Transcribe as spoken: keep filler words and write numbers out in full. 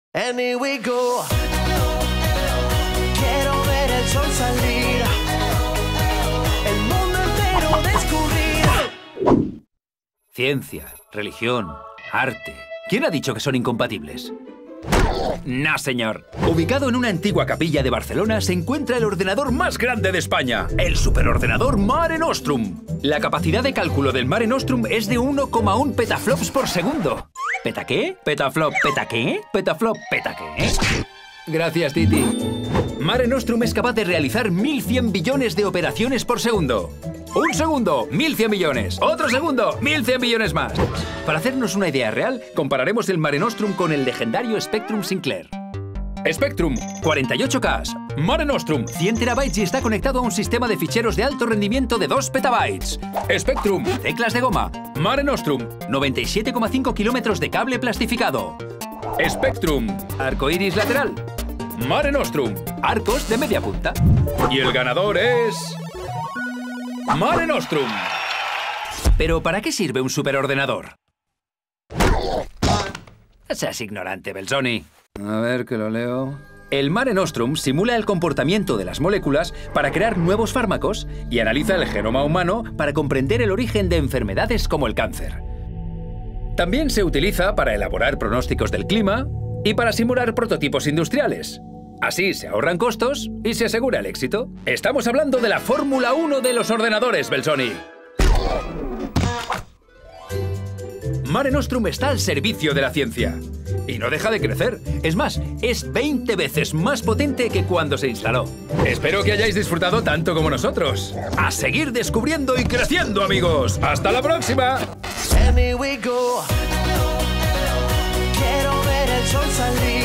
And here we go. Quiero ver el sol salir, el mundo entero descubrir. Ciencia, religión, arte. ¿Quién ha dicho que son incompatibles? No, señor. Ubicado en una antigua capilla de Barcelona se encuentra el ordenador más grande de España, el superordenador Mare Nostrum. La capacidad de cálculo del Mare Nostrum es de uno coma uno petaflops por segundo. ¿Peta qué? ¿Petaflop? ¿Peta qué? ¿Petaflop? ¿Peta qué? Gracias, Titi. Mare Nostrum es capaz de realizar mil cien billones de operaciones por segundo. Un segundo, mil cien millones. Otro segundo, mil cien millones más. Para hacernos una idea real, compararemos el Mare Nostrum con el legendario Spectrum Sinclair. Spectrum, cuarenta y ocho K. Mare Nostrum, cien terabytes y está conectado a un sistema de ficheros de alto rendimiento de dos petabytes. Spectrum, teclas de goma. Mare Nostrum, noventa y siete coma cinco kilómetros de cable plastificado. Spectrum, arcoiris lateral. Mare Nostrum, arcos de media punta. Y el ganador es... Mare Nostrum. ¿Pero para qué sirve un superordenador? Seas ignorante, Belzoni. A ver, que lo leo. El Mare Nostrum simula el comportamiento de las moléculas para crear nuevos fármacos y analiza el genoma humano para comprender el origen de enfermedades como el cáncer. También se utiliza para elaborar pronósticos del clima y para simular prototipos industriales. Así se ahorran costos y se asegura el éxito. Estamos hablando de la Fórmula uno de los ordenadores, Belzoni. Mare Nostrum está al servicio de la ciencia. Y no deja de crecer. Es más, es veinte veces más potente que cuando se instaló. Espero que hayáis disfrutado tanto como nosotros. ¡A seguir descubriendo y creciendo, amigos! ¡Hasta la próxima! And here we go. Quiero ver el sol salir.